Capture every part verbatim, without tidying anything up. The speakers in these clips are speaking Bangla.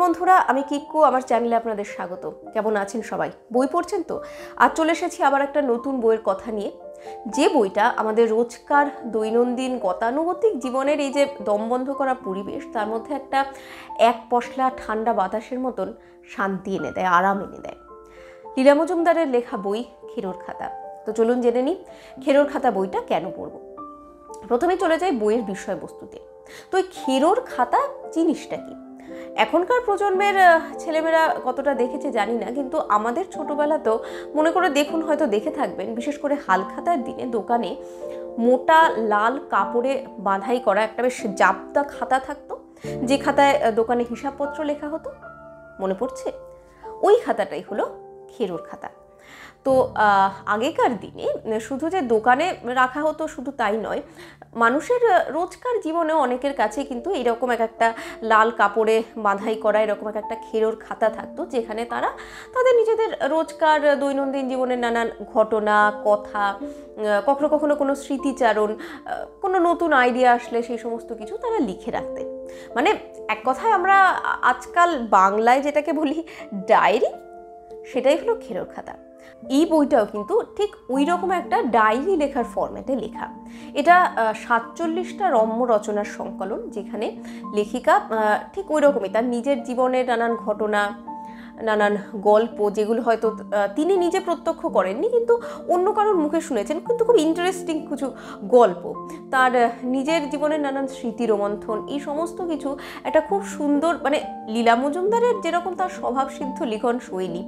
বন্ধুরা, আমি কিক্কু, আমার চ্যানেলে আপনাদের স্বাগত। কেমন আছেন সবাই? বই পড়ছেন তো? আজ চলে এসেছি আবার একটা নতুন বইয়ের কথা নিয়ে, যে বইটা আমাদের রোজকার দৈনন্দিন গতানুগতিক জীবনের এই যে দমবন্ধ করা পরিবেশ, তার মধ্যে একটা এক পশলা ঠান্ডা বাতাসের মতন শান্তি এনে দেয়, আরাম এনে দেয়। লীলা মজুমদারের লেখা বই খেরোর খাতা। তো চলুন জেনে নিই খেরোর খাতা বইটা কেন পড়ব। প্রথমে চলে যাই বইয়ের বিষয়বস্তুতে। তো এই খেরোর খাতা জিনিসটা কি? এখনকার প্রজন্মের ছেলেমেয়েরা কতটা দেখেছে জানি না, কিন্তু আমাদের ছোটোবেলাতেও মনে করে দেখুন, হয়তো দেখে থাকবেন, বিশেষ করে হালখাতার দিনে দোকানে মোটা লাল কাপড়ে বাঁধাই করা একটা বেশ জাপটা খাতা থাকতো, যে খাতায় দোকানে হিসাবপত্র লেখা হতো। মনে পড়ছে? ওই খাতাটাই হলো খেরোর খাতা। তো আগেকার দিনে শুধু যে দোকানে রাখা হতো শুধু তাই নয়, মানুষের রোজকার জীবনে অনেকের কাছে কিন্তু এরকম এক একটা লাল কাপড়ে বাঁধাই করা এরকম এক একটা খেরোর খাতা থাকতো, যেখানে তারা তাদের নিজেদের রোজকার দৈনন্দিন জীবনের নানান ঘটনা, কথা, কখনো কখনো কোনো স্মৃতিচারণ, কোনো নতুন আইডিয়া আসলে সেই সমস্ত কিছু তারা লিখে রাখতেন। মানে এক কথায় আমরা আজকাল বাংলায় যেটাকে বলি ডায়েরি, সেটাই হলো খেরোর খাতা। এই বইটাও কিন্তু ঠিক ওই রকম একটা ডায়েরি লেখার ফরম্যাটে লেখা। এটা সাতচল্লিশটা রম্য রচনার সংকলন, যেখানে লেখিকা ঠিক ওই রকমই তার নিজের জীবনের নানান ঘটনা, নানান গল্প, যেগুলো হয়তো তিনি নিজে প্রত্যক্ষ করেননি কিন্তু অন্য কারোর মুখে শুনেছেন, কিন্তু খুব ইন্টারেস্টিং কিছু গল্প, তার নিজের জীবনের নানান স্মৃতি রোমন্থন, এই সমস্ত কিছু একটা খুব সুন্দর, মানে লীলা মজুমদারের যেরকম তার স্বভাবসিদ্ধ লিখন শৈলী,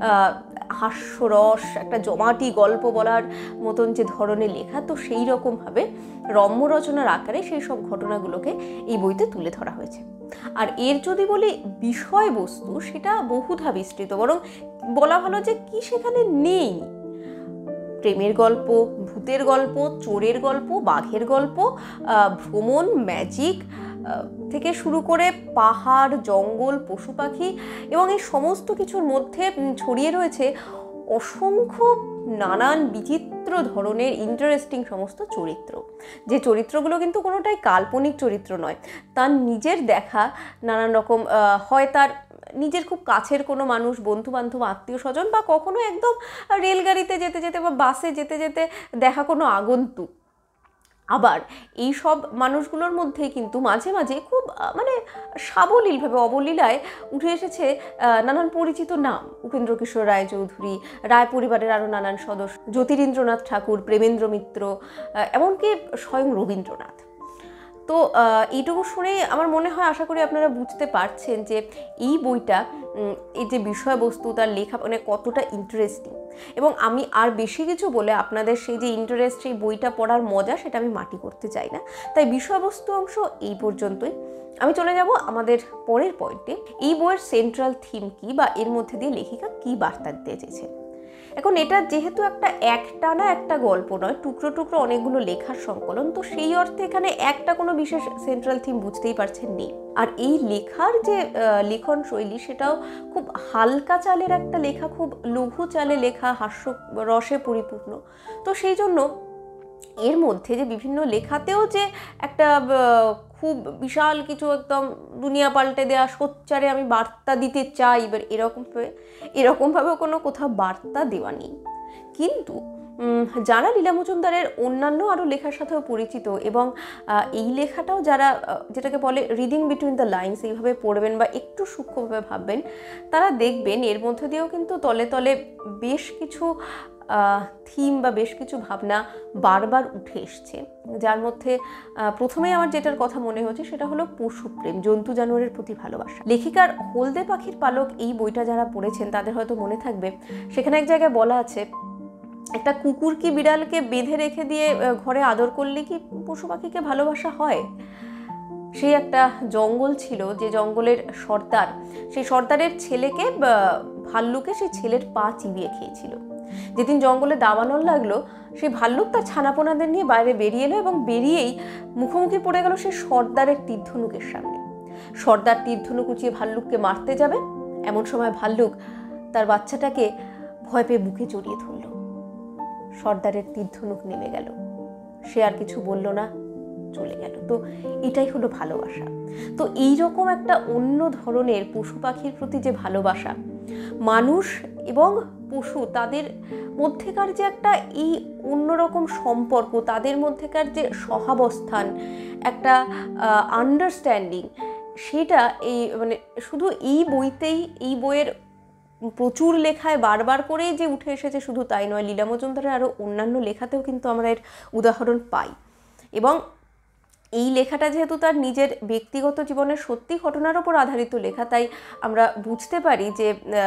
হাস্যরস, একটা জমাটি গল্প বলার মতন যে ধরনের লেখা, তো সেই রকমভাবে রম্য রচনার আকারে সেই সব ঘটনাগুলোকে এই বইতে তুলে ধরা হয়েছে। আর এর যদি বলি বিষয়বস্তু, সেটা বহুধা বিস্তৃত, বরং বলা ভালো যে কি সেখানে নেই। প্রেমের গল্প, ভূতের গল্প, চোরের গল্প, বাঘের গল্প, ভ্রমণ, ম্যাজিক থেকে শুরু করে পাহাড়, জঙ্গল, পশু পাখি, এবং এই সমস্ত কিছুর মধ্যে ছড়িয়ে রয়েছে অসংখ্য নানান বিচিত্র ধরনের ইন্টারেস্টিং সমস্ত চরিত্র, যে চরিত্রগুলো কিন্তু কোনোটাই কাল্পনিক চরিত্র নয়, তার নিজের দেখা নানান রকম, হয় তার নিজের খুব কাছের কোনো মানুষ, বন্ধু বান্ধব, আত্মীয় স্বজন, বা কখনো একদম রেলগাড়িতে যেতে যেতে বা বাসে যেতে যেতে দেখা কোনো আগন্তুক। আবার এই সব মানুষগুলোর মধ্যে কিন্তু মাঝে মাঝে খুব মানে সাবলীলভাবে, অবলীলায় উঠে এসেছে নানান পরিচিত নাম। উপেন্দ্র কিশোর রায়চৌধুরী, রায় পরিবারের আরও নানান সদস্য, জ্যোতিরিন্দ্রনাথ ঠাকুর, প্রেমেন্দ্র মিত্র, এমনকি স্বয়ং রবীন্দ্রনাথ। তো এইটুকু শুনেই আমার মনে হয়, আশা করি আপনারা বুঝতে পারছেন যে এই বইটা, এই যে বিষয়বস্তু, তার লেখা মানে কতটা ইন্টারেস্টিং। এবং আমি আর বেশি কিছু বলে আপনাদের সেই যে ইন্টারেস্ট, সেই বইটা পড়ার মজা, সেটা আমি মাটি করতে চাই না। তাই বিষয়বস্তু অংশ এই পর্যন্তই। আমি চলে যাব আমাদের পরের পয়েন্টে, এই বইয়ের সেন্ট্রাল থিম কি, বা এর মধ্যে দিয়ে লেখিকা কি বার্তা দিতে চেয়েছেন। এখন এটা যেহেতু একটা একটানা একটা গল্প নয়, টুকরো টুকরো অনেকগুলো লেখার সংকলন, তো সেই অর্থে এখানে একটা কোনো বিশেষ সেন্ট্রাল থিম বুঝতেই পারছেন নেই। আর এই লেখার যে লেখন শৈলী, সেটাও খুব হালকা চালের একটা লেখা, খুব লঘু চালে লেখা, হাস্য রসে পরিপূর্ণ। তো সেই জন্য এর মধ্যে যে বিভিন্ন লেখাতেও যে একটা খুব বিশাল কিছু একদম দুনিয়া পাল্টে দেওয়া সোচ্চারে আমি বার্তা দিতে চাই, এবার এরকমভাবে এরকমভাবেও কোনো কোথাও বার্তা দেওয়া নেই। কিন্তু যারা লীলা মজুমদারের অন্যান্য আরও লেখার সাথেও পরিচিত, এবং এই লেখাটাও যারা, যেটাকে বলে রিডিং বিটুইন দ্য লাইন্স, এইভাবে পড়বেন বা একটু সূক্ষ্মভাবে ভাববেন, তারা দেখবেন এর মধ্যে দিয়েও কিন্তু তলে তলে বেশ কিছু থিম বা বেশ কিছু ভাবনা বারবার উঠে এসছে। যার মধ্যে প্রথমেই আমার যেটার কথা মনে হচ্ছে সেটা হলো পশুপ্রেম, জন্তু জানোয়ারের প্রতি ভালোবাসা। লেখিকার হলদে পাখির পালক এই বইটা যারা পড়েছেন তাদের হয়তো মনে থাকবে, সেখানে এক জায়গায় বলা আছে, একটা কুকুর কি বিড়ালকে বেঁধে রেখে দিয়ে ঘরে আদর করলে কি পশু পাখিকে ভালোবাসা হয়? সেই একটা জঙ্গল ছিল, যে জঙ্গলের সর্দার, সেই সর্দারের ছেলেকে ভাল্লুকে সেই ছেলের পা চিবিয়ে খেয়েছিল। যেদিন জঙ্গলে দাবানল লাগলো, সেই ভাল্লুক তার ছানাপোনাদের নিয়ে বাইরে বেরিয়ে এলো, এবং বেরিয়েই মুখোমুখি পড়ে গেল সেই সর্দারের তীর্ধনুকের সামনে। সর্দার তীর্ধনুক উঁচিয়ে ভাল্লুককে মারতে যাবে, এমন সময় ভাল্লুক তার বাচ্চাটাকে ভয় পেয়ে বুকে জড়িয়ে ধরল। সর্দারের তীর্ধনুক নেমে গেল, সে আর কিছু বলল না, চলে গেল। তো এটাই হলো ভালোবাসা। তো এইরকম একটা অন্য ধরনের পশু পাখির প্রতি যে ভালোবাসা, মানুষ এবং পশু তাদের মধ্যেকার যে একটা এই অন্যরকম সম্পর্ক, তাদের মধ্যেকার যে সহাবস্থান, একটা আন্ডারস্ট্যান্ডিং, সেটা এই মানে শুধু এই বইতেই, এই বইয়ের প্রচুর লেখায় বারবার করেই যে উঠে এসেছে শুধু তাই নয়, লীলা মজুমদারের আরও অন্যান্য লেখাতেও কিন্তু আমরা এর উদাহরণ পাই। এবং এই লেখাটা যেহেতু তার নিজের ব্যক্তিগত জীবনের সত্যি ঘটনার ওপর আধারিত লেখা, তাই আমরা বুঝতে পারি যে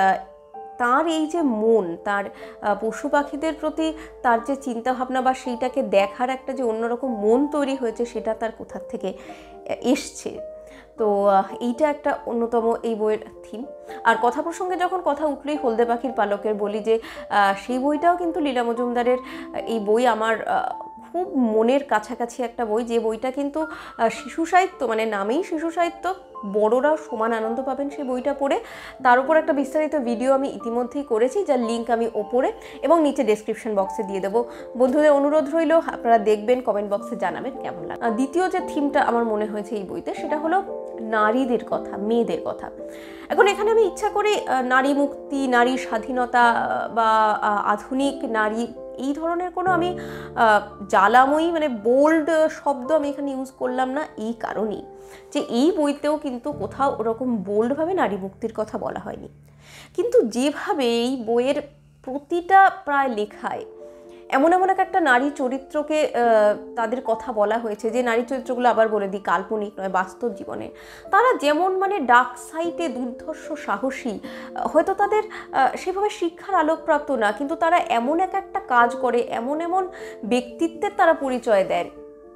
তার এই যে মন, তার পশু পাখিদের প্রতি তার যে চিন্তাভাবনা বা সেইটাকে দেখার একটা যে অন্যরকম মন তৈরি হয়েছে, সেটা তার কোথার থেকে এসছে। তো এইটা একটা অন্যতম এই বইয়ের থিম। আর কথা প্রসঙ্গে যখন কথা উঠলেই হলদে পাখির পালকের বলি যে সেই বইটাও কিন্তু লীলা মজুমদারের এই বই আমার খুব মনের কাছাকাছি একটা বই, যে বইটা কিন্তু শিশু সাহিত্য, মানে নামেই শিশু সাহিত্য, বড়রাও সমান আনন্দ পাবেন সেই বইটা পড়ে। তার উপর একটা বিস্তারিত ভিডিও আমি ইতিমধ্যেই করেছি, যার লিঙ্ক আমি ওপরে এবং নিচে ডেসক্রিপশন বক্সে দিয়ে দেবো। বন্ধুদের অনুরোধ রইল, আপনারা দেখবেন, কমেন্ট বক্সে জানাবেন কেমন লাগে। দ্বিতীয় যে থিমটা আমার মনে হয়েছে এই বইতে, সেটা হলো নারীদের কথা, মেয়েদের কথা। এখন এখানে আমি ইচ্ছা করে নারী মুক্তি, নারী স্বাধীনতা বা আধুনিক নারী এই ধরনের কোনো আমি জ্বালাময়ী মানে বোল্ড শব্দ আমি এখানে ইউজ করলাম না, এই কারণেই যে এই বইতেও কিন্তু কোথাও ওরকম বোল্ডভাবে নারী মুক্তির কথা বলা হয়নি। কিন্তু যেভাবে এই বইয়ের প্রতিটা প্রায় লেখায় এমন এমন একটা নারী চরিত্রকে তাদের কথা বলা হয়েছে, যে নারী চরিত্রগুলো আবার বলে দিই কাল্পনিক নয়, বাস্তব জীবনে তারা যেমন মানে ডার্ক সাইডে দুর্ধর্ষ সাহসী, হয়তো তাদের সেভাবে শিক্ষার আলোকপ্রাপ্ত না, কিন্তু তারা এমন এক একটা কাজ করে, এমন এমন ব্যক্তিত্বের তারা পরিচয় দেন,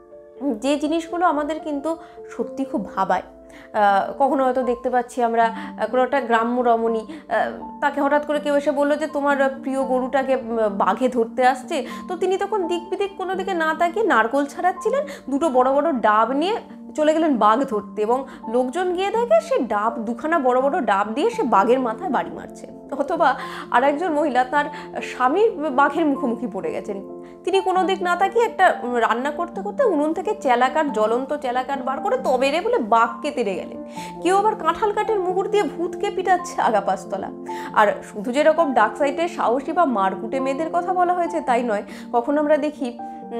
যে জিনিসগুলো আমাদের কিন্তু সত্যি খুব ভাবায়। কখনো হয়তো দেখতে পাচ্ছি আমরা কোনো একটা গ্রাম্য রমণী, তাকে হঠাৎ করে কেউ এসে বললো যে তোমার প্রিয় গরুটাকে বাঘে ধরতে আসছে, তো তিনি তখন দিক বিদিক কোনো দিকে না তাকিয়ে নারকোল ছাড়াচ্ছিলেন, দুটো বড় বড় ডাব নিয়ে চলে গেলেন বাঘ ধরতে, এবং লোকজন গিয়ে দেখে সে ডাব, দুখানা বড় বড় ডাব দিয়ে সে বাঘের মাথায় বাড়ি মারছে। অথবা আর একজন মহিলা, তার স্বামী বাঘের মুখোমুখি পড়ে গেছেন, তিনি কোনো দিক না তাকিয়ে একটা রান্না করতে করতে উনুন থেকে চেলাকাঠ, জ্বলন্ত চেলাকাঠ বার করে তবে রে বলে বাঘকে তেড়ে গেলেন। কেউ আবার কাঁঠাল কাঠের মুগুর দিয়ে ভূতকে পিটাচ্ছে আগাপাস্তলা। আর শুধু যেরকম ডার্ক সাইডে সাহসী বা মারকুটে মেয়েদের কথা বলা হয়েছে তাই নয়, কখনো আমরা দেখি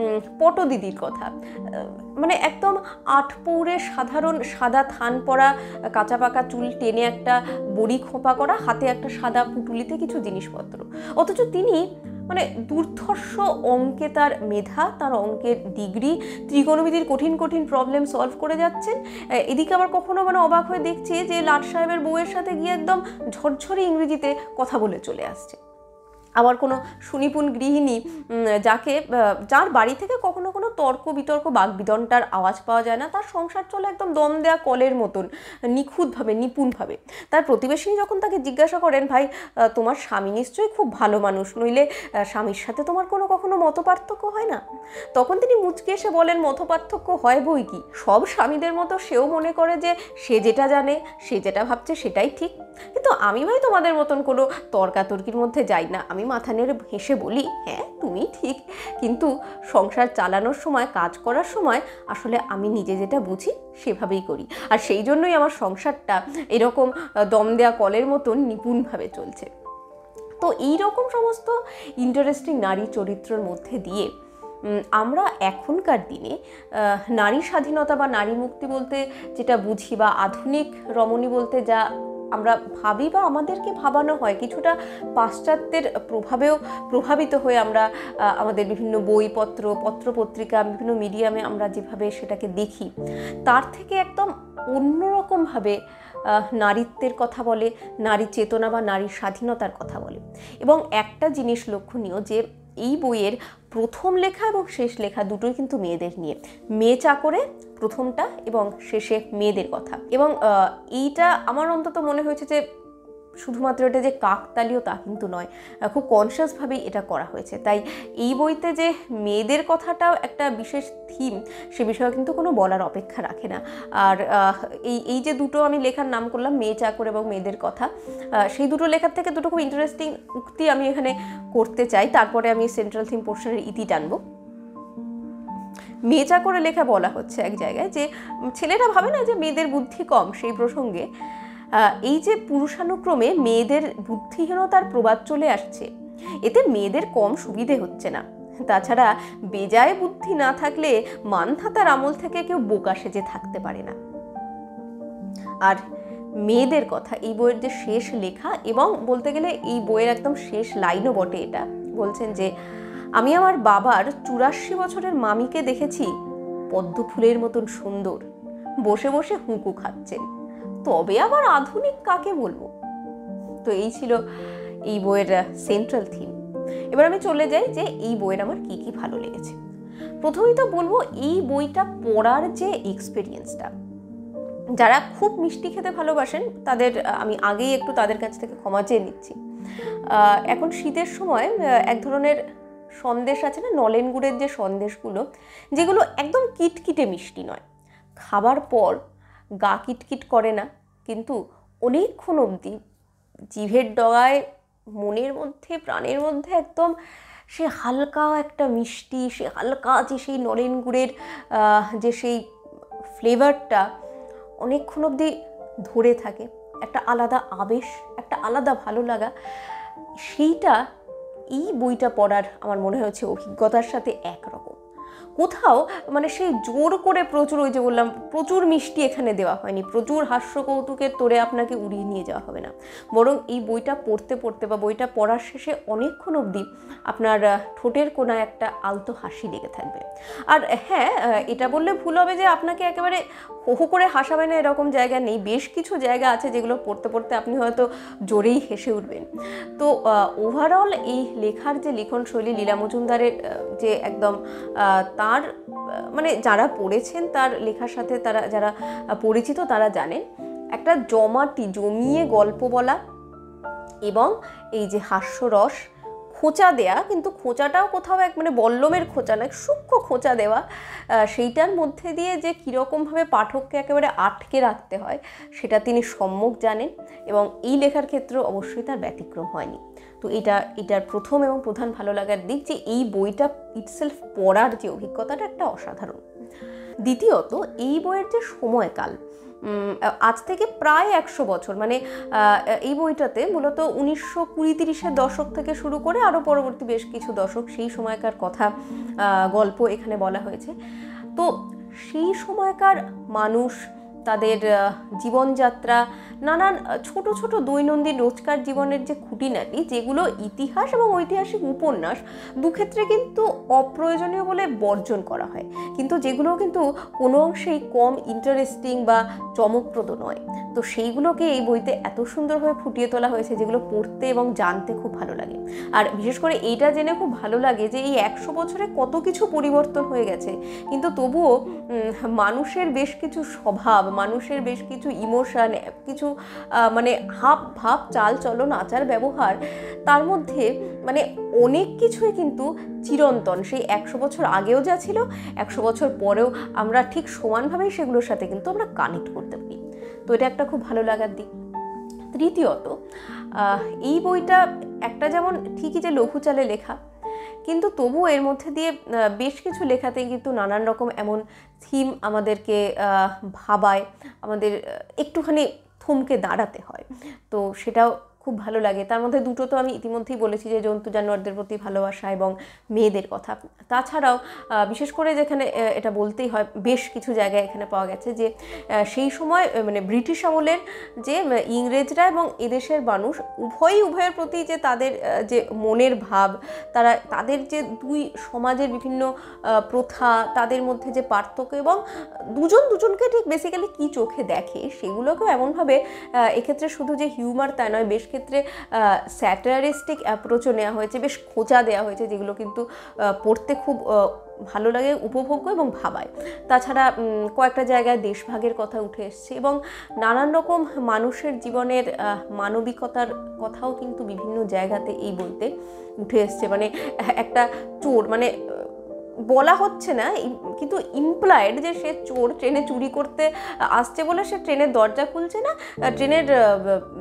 পটো দিদির কথা, মানে একদম আটপৌরে সাধারণ সাদা থান পরা, কাঁচা পাকা চুল টেনে একটা বড়ি খোঁপা করা, হাতে একটা সাদা পুটুলিতে কিছু জিনিসপত্র, অথচ তিনি মানে দুর্ধর্ষ অঙ্কে তার মেধা, তার অঙ্কের ডিগ্রি, ত্রিকোণমিতির কঠিন কঠিন প্রবলেম সলভ করে যাচ্ছেন। এদিকে আবার কখনো মানে অবাক হয়ে দেখছি যে লাট সাহেবের বউয়ের সাথে গিয়ে একদম ঝরঝরে ইংরেজিতে কথা বলে চলে আসছে। আবার কোনো সুনিপুণ গৃহিণী, যাকে যার বাড়ি থেকে কখনো কোনো তর্ক বিতর্ক বাক বিদনটার আওয়াজ পাওয়া যায় না, তার সংসার চলে একদম দম দেয়া কলের মতন নিখুঁতভাবে, নিপুণভাবে। তার প্রতিবেশিনী যখন তাকে জিজ্ঞাসা করেন, ভাই তোমার স্বামী নিশ্চয়ই খুব ভালো মানুষ, নইলে স্বামীর সাথে তোমার কোনো কখনো মতপার্থক্য হয় না? তখন তিনি মুচকে এসে বলেন, মতপার্থক্য হয় বই কি, সব স্বামীদের মতো সেও মনে করে যে সে যেটা জানে, সে যেটা ভাবছে সেটাই ঠিক। কিন্তু আমি ভাই তোমাদের মতন কোনো তর্কাতর্কির মধ্যে যাই না, আমি মাথা নেড়ে হেসে বলি, হ্যাঁ তুমি ঠিক, কিন্তু সংসার চালানোর সময়, কাজ করার সময় আসলে আমি নিজে যেটা বুঝি সেভাবেই করি, আর সেই জন্যই আমার সংসারটা এরকম দম দেয়া কলের মতন নিপুণভাবে চলছে। তো এইরকম সমস্ত ইন্টারেস্টিং নারী চরিত্রের মধ্যে দিয়ে আমরা এখনকার দিনে নারী স্বাধীনতা বা নারী মুক্তি বলতে যেটা বুঝি, বা আধুনিক রমণী বলতে যা আমরা ভাবি বা আমাদেরকে ভাবানো হয়, কিছুটা পাশ্চাত্যের প্রভাবেও প্রভাবিত হয়ে আমরা আমাদের বিভিন্ন বইপত্র, পত্রপত্রিকা, বিভিন্ন মিডিয়ামে আমরা যেভাবে সেটাকে দেখি, তার থেকে একদম অন্যরকমভাবে নারীত্বের কথা বলে, নারী চেতনা বা নারী স্বাধীনতার কথা বলে। এবং একটা জিনিস লক্ষণীয় যে এই বইয়ের প্রথম লেখা এবং শেষ লেখা দুটোই কিন্তু মেয়েদের নিয়ে, মেয়ে চাকরে প্রথমটা এবং শেষে মেয়েদের কথা। এবং এইটা আমার অন্তত মনে হয়েছে যে শুধুমাত্র এটা যে কাকতালীয় তা কিন্তু নয়, খুব কনসিয়াসভাবেই এটা করা হয়েছে। তাই এই বইতে যে মেয়েদের কথাটাও একটা বিশেষ থিম, সে বিষয়ে কিন্তু কোনো বলার অপেক্ষা রাখে না। আর এই এই যে দুটো আমি লেখার নাম করলাম, মেয়ে চাকর এবং মেয়েদের কথা, সেই দুটো লেখার থেকে দুটো খুব ইন্টারেস্টিং উক্তি আমি এখানে করতে চাই, তারপরে আমি সেন্ট্রাল থিম পোর্শনের ইতি টানবো। মেচা করে লেখা বলা হচ্ছে এক জায়গায়, যে ছেলেরা ভাবে না যে মেয়েদের বুদ্ধি কম, সেই প্রসঙ্গে এই যে পুরুষানুক্রমে মেয়েদের বুদ্ধিহীনতার প্রবাদ চলে আসছে, এতে মেয়েদের কম সুবিধে হচ্ছে না। তাছাড়া বেজায় বুদ্ধি না থাকলে মানধাতার আমল থেকে কেউ বোকা সেজে থাকতে পারে না। আর মেয়েদের কথা এই বইয়ের যে শেষ লেখা, এবং বলতে গেলে এই বইয়ের একদম শেষ লাইনও বটে এটা, বলছেন যে আমি আমার বাবার চুরাশি বছরের মামিকে দেখেছি পদ্ম ফুলের মতন সুন্দর, বসে বসে হুঁকু খাচ্ছেন, তবে আবার আধুনিক কাকে বলবো। তো এই ছিল এই বইয়ের সেন্ট্রাল থিম। এবার আমি চলে যাই যে এই বইয়ের আমার কি কি ভালো লেগেছে। প্রথমেই তো বলবো এই বইটা পড়ার যে এক্সপিরিয়েন্সটা, যারা খুব মিষ্টি খেতে ভালোবাসেন তাদের আমি আগেই একটু তাদের কাছ থেকে ক্ষমা চেয়ে নিচ্ছি। এখন শীতের সময় এক ধরনের সন্দেশ আছে না, নলেন গুড়ের যে সন্দেশগুলো, যেগুলো একদম কিটকিটে মিষ্টি নয়, খাবার পর গা কিটকিট করে না, কিন্তু অনেকক্ষণ অবধি জিভের ডগায় মনের মধ্যে প্রাণের মধ্যে একদম সে হালকা একটা মিষ্টি, সে হালকা যে সেই নলেন গুড়ের যে সেই ফ্লেভারটা অনেকক্ষণ অবধি ধরে থাকে, একটা আলাদা আবেশ, একটা আলাদা ভালো লাগা, সেইটা এই বইটা পড়ার আমার মনে হচ্ছে অভিজ্ঞতার সাথে একরকম। কোথাও মানে সেই জোর করে প্রচুর, ওই যে বললাম প্রচুর মিষ্টি এখানে দেওয়া হয়নি, প্রচুর হাস্য কৌতুকের তোরে আপনাকে উড়িয়ে নিয়ে যাওয়া হবে না, বরং এই বইটা পড়তে পড়তে বা বইটা পড়ার শেষে অনেকক্ষণ অবধি আপনার ঠোঁটের কোনায় একটা আলতো হাসি লেগে থাকবে। আর হ্যাঁ, এটা বললে ভুল হবে যে আপনাকে একেবারে হো হো করে হাসাবে না, এরকম জায়গা নেই। বেশ কিছু জায়গা আছে যেগুলো পড়তে পড়তে আপনি হয়তো জোরেই হেসে উঠবেন। তো ওভারঅল এই লেখার যে লিখন শৈলী, লীলা মজুমদারের যে একদম তার মানে যারা পড়েছেন তার লেখার সাথে, তারা যারা পরিচিত তারা জানেন, একটা জমাটি জমিয়ে গল্প বলা এবং এই যে হাস্যরস, খোঁচা দেয়া, কিন্তু খোঁচাটাও কোথাও এক মানে বল্লমের খোঁচা না, সূক্ষ্ম খোঁচা দেওয়া, সেইটার মধ্যে দিয়ে যে কীরকমভাবে পাঠককে একেবারে আটকে রাখতে হয় সেটা তিনি সম্যক জানেন, এবং এই লেখার ক্ষেত্রেও অবশ্যই তার ব্যতিক্রম হয়নি। তো এটা এটার প্রথম এবং প্রধান ভালো লাগার দিক যে এই বইটা ইটসেলফ পড়ার যে অভিজ্ঞতাটা একটা অসাধারণ। দ্বিতীয়ত এই বইয়ের যে সময়কাল, আজ থেকে প্রায় একশো বছর, মানে এই বইটাতে মূলত উনিশশো কুড়ি তিরিশের দশক থেকে শুরু করে আরও পরবর্তী বেশ কিছু দশক, সেই সময়কার কথা গল্প এখানে বলা হয়েছে। তো সেই সময়কার মানুষ, তাদের জীবনযাত্রা, নানান ছোট ছোট দৈনন্দিন রোজকার জীবনের যে খুঁটিনাটি, যেগুলো ইতিহাস এবং ঐতিহাসিক উপন্যাস দুক্ষেত্রে কিন্তু অপ্রয়োজনীয় বলে বর্জন করা হয়, কিন্তু যেগুলো কিন্তু কোনো অংশেই কম ইন্টারেস্টিং বা চমকপ্রদ নয়। তো সেইগুলোকে এই বইতে এত সুন্দরভাবে ফুটিয়ে তোলা হয়েছে, যেগুলো পড়তে এবং জানতে খুব ভালো লাগে। আর বিশেষ করে এইটা জেনে খুব ভালো লাগে যে এই একশো বছরে কত কিছু পরিবর্তন হয়ে গেছে, কিন্তু তবুও মানুষের বেশ কিছু স্বভাব, মানুষের বেশ কিছু ইমোশন, কিছু মানে হাব ভাব, চাল চলন, আচার ব্যবহার, তার মধ্যে মানে অনেক কিছুই কিন্তু চিরন্তন। সেই একশো বছর আগেও যা ছিল, একশো বছর পরেও আমরা ঠিক সমানভাবেই সেগুলোর সাথে কিন্তু আমরা কানেক্ট করতে পারি। তো এটা একটা খুব ভালো লাগার দিক। তৃতীয়ত এই বইটা একটা যেমন ঠিকই যে লঘু চালে লেখা, কিন্তু তবুও এর মধ্যে দিয়ে বেশ কিছু লেখাতে কিন্তু নানান রকম এমন থিম আমাদেরকে ভাবায়, আমাদের একটুখানি থমকে দাঁড়াতে হয়। তো সেটাও খুব ভালো লাগে। তার মধ্যে দুটো তো আমি ইতিমধ্যেই বলেছি, যে জন্তু জানোয়ারদের প্রতি ভালোবাসা এবং মেয়েদের কথা। তাছাড়াও বিশেষ করে যেখানে এটা বলতেই হয়, বেশ কিছু জায়গায় এখানে পাওয়া গেছে যে সেই সময় মানে ব্রিটিশ আমলের যে ইংরেজরা এবং এদেশের মানুষ উভয়ই উভয়ের প্রতি যে তাদের যে মনের ভাব, তারা তাদের যে দুই সমাজের বিভিন্ন প্রথা, তাদের মধ্যে যে পার্থক্য এবং দুজন দুজনকে ঠিক বেসিক্যালি কী চোখে দেখে, সেগুলোকেও এমনভাবে এক্ষেত্রে শুধু যে হিউমার তা নয়, বেশ ক্ষেত্রে স্যাটারিস্টিক অ্যাপ্রোচও নেওয়া হয়েছে, বেশ খোঁচা দেওয়া হয়েছে, যেগুলো কিন্তু পড়তে খুব ভালো লাগে, উপভোগ্য এবং ভাবায়। তাছাড়া কয়েকটা জায়গায় দেশভাগের কথা উঠে এসছে এবং নানান রকম মানুষের জীবনের মানবিকতার কথাও কিন্তু বিভিন্ন জায়গাতে এই বইতে উঠে এসছে। মানে একটা চোর, মানে বলা হচ্ছে না কিন্তু ইমপ্লয়েড যে সে চোর, ট্রেনে চুরি করতে আসছে বলে সে ট্রেনের দরজা খুলছে না, ট্রেনের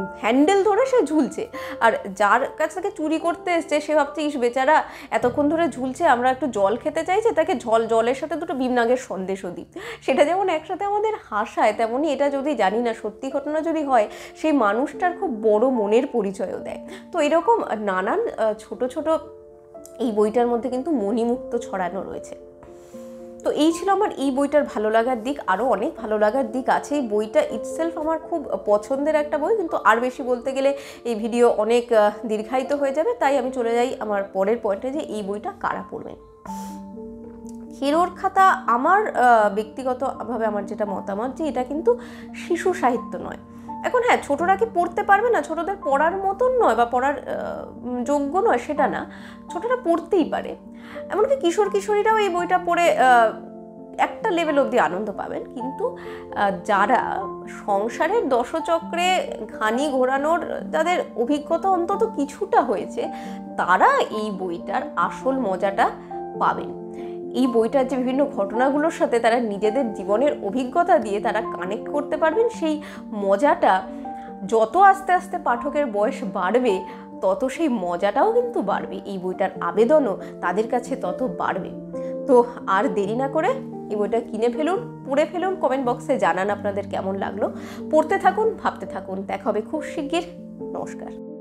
হ্যান্ডেল ধরে সে ঝুলছে, আর যার কাছ থেকে চুরি করতে এসছে সে ভাবছে ইস বেচারা এতক্ষণ ধরে ঝুলছে, আমরা একটু জল খেতে চাইছে, তাকে জল জলের সাথে দুটো বিমনাগের সন্দেশও দিই। সেটা যেমন একসাথে আমাদের হাসায়, তেমনই এটা যদি জানি না সত্যি ঘটনা যদি হয়, সেই মানুষটার খুব বড় মনের পরিচয়ও দেয়। তো এরকম নানান ছোট ছোট এই বইটার মধ্যে কিন্তু মণিমুক্ত ছড়ানো রয়েছে। তো এই ছিল আমার এই বইটার ভালো লাগার দিক। আরও অনেক ভালো লাগার দিক আছে। এই বইটা ইটসেলফ আমার খুব পছন্দের একটা বই, কিন্তু আর বেশি বলতে গেলে এই ভিডিও অনেক দীর্ঘায়িত হয়ে যাবে, তাই আমি চলে যাই আমার পরের পয়েন্টে, যে এই বইটা কারা পড়বেন। খেরোর খাতা আমার ব্যক্তিগতভাবে আমার যেটা মতামত, যে এটা কিন্তু শিশু সাহিত্য নয়। এখন হ্যাঁ, ছোটরা কি পড়তে পারবে না, ছোটদের পড়ার মতন নয় বা পড়ার যোগ্য নয় সেটা না, ছোটরা পড়তেই পারে। এমনকি কিশোর কিশোরীরাও এই বইটা পড়ে একটা লেভেল অবধি আনন্দ পাবেন। কিন্তু যারা সংসারের দশচক্রে ঘানি ঘোরানোর যাদের অভিজ্ঞতা অন্তত কিছুটা হয়েছে, তারা এই বইটার আসল মজাটা পাবেন। এই বইটার যে বিভিন্ন ঘটনাগুলোর সাথে তারা নিজেদের জীবনের অভিজ্ঞতা দিয়ে তারা কানেক্ট করতে পারবেন, সেই মজাটা যত আস্তে আস্তে পাঠকের বয়স বাড়বে তত সেই মজাটাও কিন্তু বাড়বে, এই বইটার আবেদনও তাদের কাছে তত বাড়বে। তো আর দেরি না করে এই বইটা কিনে ফেলুন, পড়ে ফেলুন, কমেন্ট বক্সে জানান আপনাদের কেমন লাগলো। পড়তে থাকুন, ভাবতে থাকুন। দেখা হবে খুব শিগগির। নমস্কার।